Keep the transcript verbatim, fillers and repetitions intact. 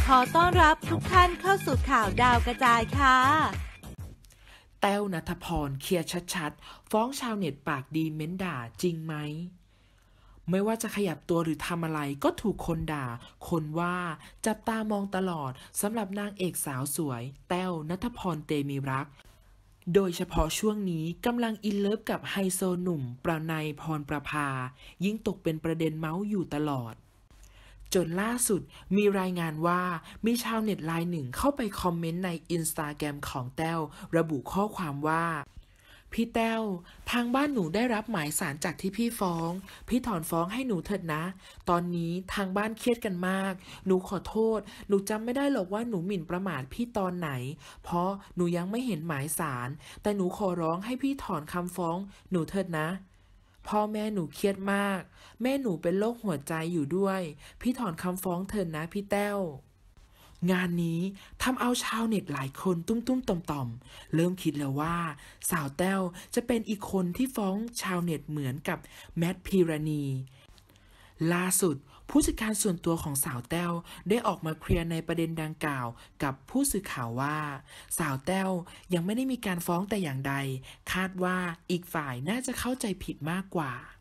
ขอต้อนรับทุกท่านเข้าสู่ข่าวดาวกระจายค่ะแต้วณัฐพรเคลียร์ชัดๆฟ้องชาวเน็ตปากดีเม้นด่าจริงไหมไม่ว่าจะขยับตัวหรือทำอะไรก็ถูกคนด่าคนว่าจับตามองตลอดสำหรับนางเอกสาวสวยแต้วณัฐพรเตมีรักโดยเฉพาะช่วงนี้กำลังอินเลิฟกับไฮโซหนุ่มประนัยพรประภายิ่งตกเป็นประเด็นเมาส์อยู่ตลอดจนล่าสุดมีรายงานว่ามีชาวเน็ตรายหนึ่งเข้าไปคอมเมนต์ในอินสตาแกรมของแต้วระบุข้อความว่าพี่แต้วทางบ้านหนูได้รับหมายสารจากที่พี่ฟ้องพี่ถอนฟ้องให้หนูเถิดนะตอนนี้ทางบ้านเครียดกันมากหนูขอโทษหนูจำไม่ได้หรอกว่าหนูหมิ่นประมาทพี่ตอนไหนเพราะหนูยังไม่เห็นหมายสารแต่หนูขอร้องให้พี่ถอนคำฟ้องหนูเถิดนะพ่อแม่หนูเครียดมากแม่หนูเป็นโรคหัวใจอยู่ด้วยพี่ถอนคำฟ้องเถิดนะพี่แต้วงานนี้ทำเอาชาวเน็ตหลายคนตุ้มๆต่อมๆเริ่มคิดแล้วว่าสาวแต้วจะเป็นอีกคนที่ฟ้องชาวเน็ตเหมือนกับแมทพีรณีล่าสุดผู้จัดการส่วนตัวของสาวแต้วได้ออกมาเคลียร์ในประเด็นดังกล่าวกับผู้สื่อข่าวว่าสาวแต้วยังไม่ได้มีการฟ้องแต่อย่างใดคาดว่าอีกฝ่ายน่าจะเข้าใจผิดมากกว่า